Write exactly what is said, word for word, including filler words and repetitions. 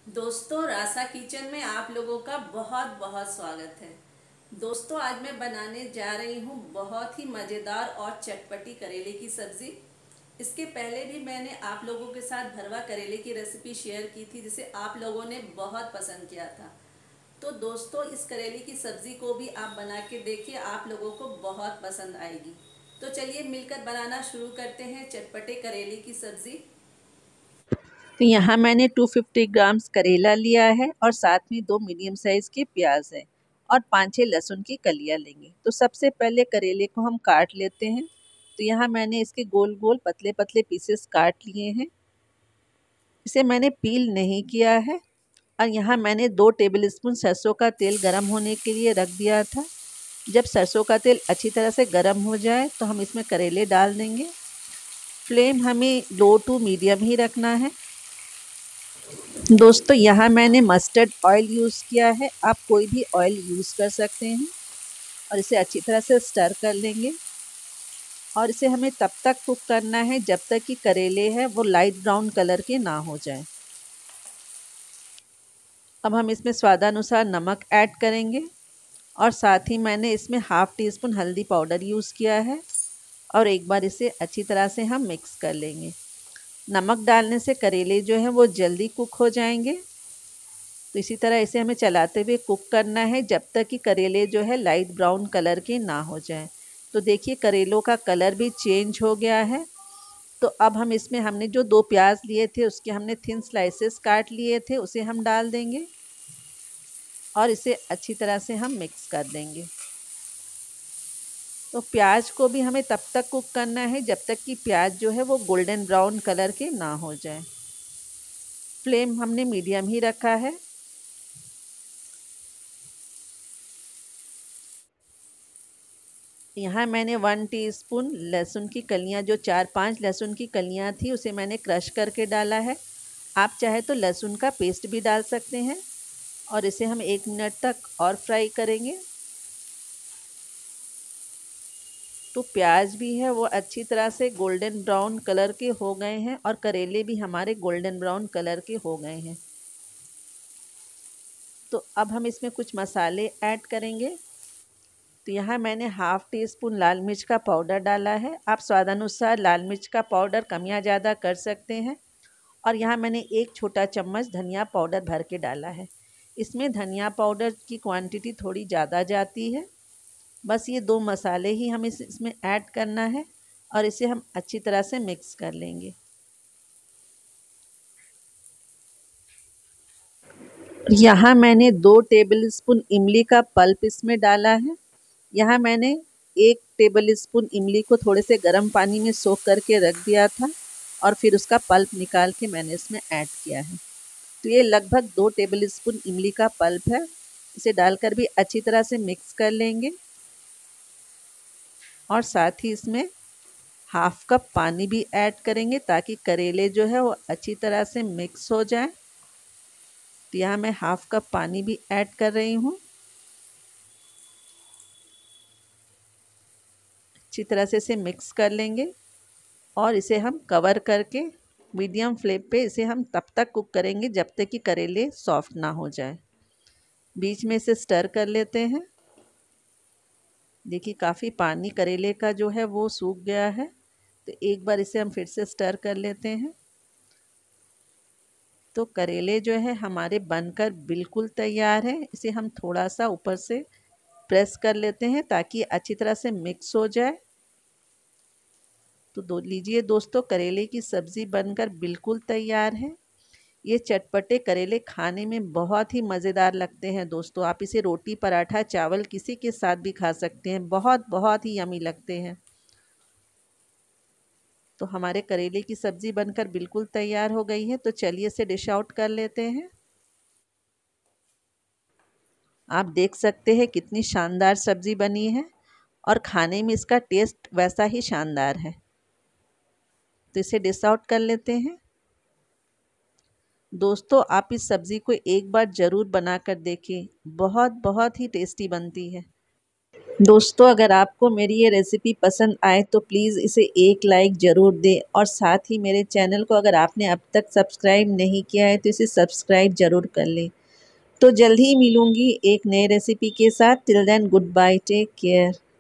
दोस्तों, रासा किचन में आप लोगों का बहुत बहुत स्वागत है। दोस्तों, आज मैं बनाने जा रही हूँ बहुत ही मज़ेदार और चटपटी करेले की सब्ज़ी। इसके पहले भी मैंने आप लोगों के साथ भरवा करेले की रेसिपी शेयर की थी, जिसे आप लोगों ने बहुत पसंद किया था। तो दोस्तों, इस करेले की सब्ज़ी को भी आप बना के देखिए, आप लोगों को बहुत पसंद आएगी। तो चलिए मिलकर बनाना शुरू करते हैं चटपटे करेले की सब्ज़ी। तो यहाँ मैंने दो सौ पचास ग्राम्स करेला लिया है और साथ में दो मीडियम साइज़ के प्याज है और पाँच छः लहसुन की कलियाँ लेंगे। तो सबसे पहले करेले को हम काट लेते हैं। तो यहाँ मैंने इसके गोल गोल पतले पतले पीसेस काट लिए हैं। इसे मैंने पील नहीं किया है। और यहाँ मैंने दो टेबल स्पून सरसों का तेल गरम होने के लिए रख दिया था। जब सरसों का तेल अच्छी तरह से गरम हो जाए तो हम इसमें करेले डाल देंगे। फ्लेम हमें लो टू मीडियम ही रखना है। दोस्तों, यहाँ मैंने मस्टर्ड ऑयल यूज़ किया है, आप कोई भी ऑयल यूज़ कर सकते हैं। और इसे अच्छी तरह से स्टर कर लेंगे। और इसे हमें तब तक कुक करना है जब तक कि करेले हैं वो लाइट ब्राउन कलर के ना हो जाए। अब हम इसमें स्वादानुसार नमक ऐड करेंगे और साथ ही मैंने इसमें हाफ़ टी स्पून हल्दी पाउडर यूज़ किया है। और एक बार इसे अच्छी तरह से हम मिक्स कर लेंगे। नमक डालने से करेले जो हैं वो जल्दी कुक हो जाएंगे। तो इसी तरह इसे हमें चलाते हुए कुक करना है जब तक कि करेले जो है लाइट ब्राउन कलर के ना हो जाएं। तो देखिए करेलों का कलर भी चेंज हो गया है। तो अब हम इसमें हमने जो दो प्याज लिए थे उसके हमने थिन स्लाइसेस काट लिए थे, उसे हम डाल देंगे और इसे अच्छी तरह से हम मिक्स कर देंगे। तो प्याज को भी हमें तब तक कुक करना है जब तक कि प्याज जो है वो गोल्डन ब्राउन कलर के ना हो जाए। फ्लेम हमने मीडियम ही रखा है। यहाँ मैंने वन टीस्पून लहसुन की कलियाँ, जो चार पांच लहसुन की कलियाँ थी उसे मैंने क्रश करके डाला है। आप चाहे तो लहसुन का पेस्ट भी डाल सकते हैं। और इसे हम एक मिनट तक और फ्राई करेंगे। तो प्याज भी है वो अच्छी तरह से गोल्डन ब्राउन कलर के हो गए हैं और करेले भी हमारे गोल्डन ब्राउन कलर के हो गए हैं। तो अब हम इसमें कुछ मसाले ऐड करेंगे। तो यहाँ मैंने हाफ़ टी स्पून लाल मिर्च का पाउडर डाला है। आप स्वादानुसार लाल मिर्च का पाउडर कम या ज़्यादा कर सकते हैं। और यहाँ मैंने एक छोटा चम्मच धनिया पाउडर भर के डाला है। इसमें धनिया पाउडर की क्वांटिटी थोड़ी ज़्यादा जाती है। बस ये दो मसाले ही हमें इस इसमें ऐड करना है और इसे हम अच्छी तरह से मिक्स कर लेंगे। यहाँ मैंने दो टेबल स्पून इमली का पल्प इसमें डाला है। यहाँ मैंने एक टेबल स्पून इमली को थोड़े से गर्म पानी में सोख करके रख दिया था और फिर उसका पल्प निकाल के मैंने इसमें ऐड किया है। तो ये लगभग दो टेबल स्पून इमली का पल्प है। इसे डालकर भी अच्छी तरह से मिक्स कर लेंगे और साथ ही इसमें हाफ कप पानी भी ऐड करेंगे ताकि करेले जो है वो अच्छी तरह से मिक्स हो जाए। तो यहाँ मैं हाफ कप पानी भी ऐड कर रही हूँ। अच्छी तरह से इसे मिक्स कर लेंगे और इसे हम कवर करके मीडियम फ्लेम पे इसे हम तब तक कुक करेंगे जब तक कि करेले सॉफ्ट ना हो जाए। बीच में इसे स्टर कर लेते हैं। देखिए काफ़ी पानी करेले का जो है वो सूख गया है। तो एक बार इसे हम फिर से स्टर कर लेते हैं। तो करेले जो है हमारे बनकर बिल्कुल तैयार है। इसे हम थोड़ा सा ऊपर से प्रेस कर लेते हैं ताकि अच्छी तरह से मिक्स हो जाए। तो दो लीजिए दोस्तों, करेले की सब्ज़ी बनकर बिल्कुल तैयार है। ये चटपटे करेले खाने में बहुत ही मज़ेदार लगते हैं दोस्तों। आप इसे रोटी पराठा चावल किसी के साथ भी खा सकते हैं। बहुत बहुत ही यमी लगते हैं। तो हमारे करेले की सब्ज़ी बनकर बिल्कुल तैयार हो गई है। तो चलिए इसे डिश आउट कर लेते हैं। आप देख सकते हैं कितनी शानदार सब्ज़ी बनी है और खाने में इसका टेस्ट वैसा ही शानदार है। तो इसे डिश आउट कर लेते हैं। दोस्तों, आप इस सब्ज़ी को एक बार ज़रूर बनाकर देखें। बहुत बहुत ही टेस्टी बनती है। दोस्तों, अगर आपको मेरी ये रेसिपी पसंद आए तो प्लीज़ इसे एक लाइक ज़रूर दें और साथ ही मेरे चैनल को अगर आपने अब तक सब्सक्राइब नहीं किया है तो इसे सब्सक्राइब ज़रूर कर लें। तो जल्द ही मिलूँगी एक नए रेसिपी के साथ। Till then goodbye, take care.